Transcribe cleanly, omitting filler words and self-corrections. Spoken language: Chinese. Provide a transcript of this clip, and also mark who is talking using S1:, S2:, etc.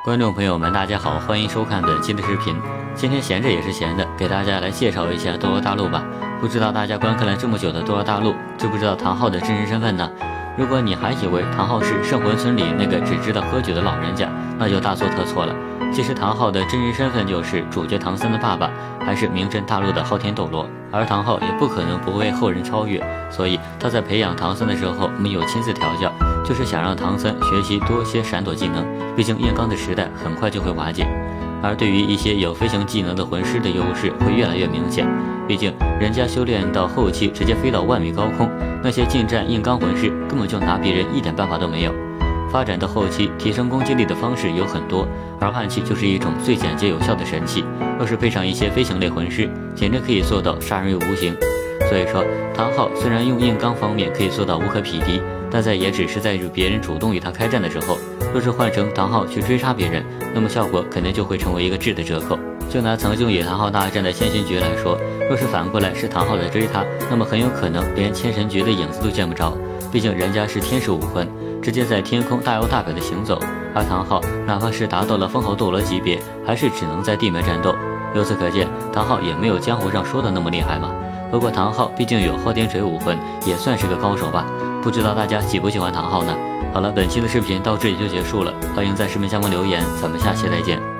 S1: 观众朋友们，大家好，欢迎收看本期的视频。今天闲着也是闲的，给大家来介绍一下斗罗大陆吧。不知道大家观看了这么久的斗罗大陆，知不知道唐昊的真实身份呢？如果你还以为唐昊是圣魂村里那个只知道喝酒的老人家，那就大错特错了。其实唐昊的真实身份就是主角唐僧的爸爸，还是名震大陆的昊天斗罗。而唐昊也不可能不为后人超越，所以他在培养唐僧的时候没有亲自调教，就是想让唐僧学习多些闪躲技能。毕竟炼钢的时代很快就会瓦解，而对于一些有飞行技能的魂师的优势会越来越明显。毕竟人家修炼到后期直接飞到万米高空，那些近战硬刚魂师根本就拿别人一点办法都没有。发展到后期，提升攻击力的方式有很多，而暗器就是一种最简洁有效的神器。要是配上一些飞行类魂师，简直可以做到杀人于无形。所以说，唐昊虽然用硬刚方面可以做到无可匹敌，但也只是在与别人主动与他开战的时候。若是换成唐昊去追杀别人，那么效果肯定就会成为一个质的折扣。就拿曾经与唐昊大战的千寻诀来说，若是反过来是唐昊在追他，那么很有可能连千神诀的影子都见不着。毕竟人家是天使武魂，直接在天空大摇大摆的行走，而唐昊哪怕是达到了封号斗罗级别，还是只能在地面战斗。由此可见，唐昊也没有江湖上说的那么厉害嘛。不过唐昊毕竟有昊天锤武魂，也算是个高手吧。不知道大家喜不喜欢唐昊呢？好了，本期的视频到这里就结束了，欢迎在视频下方留言，咱们下期再见。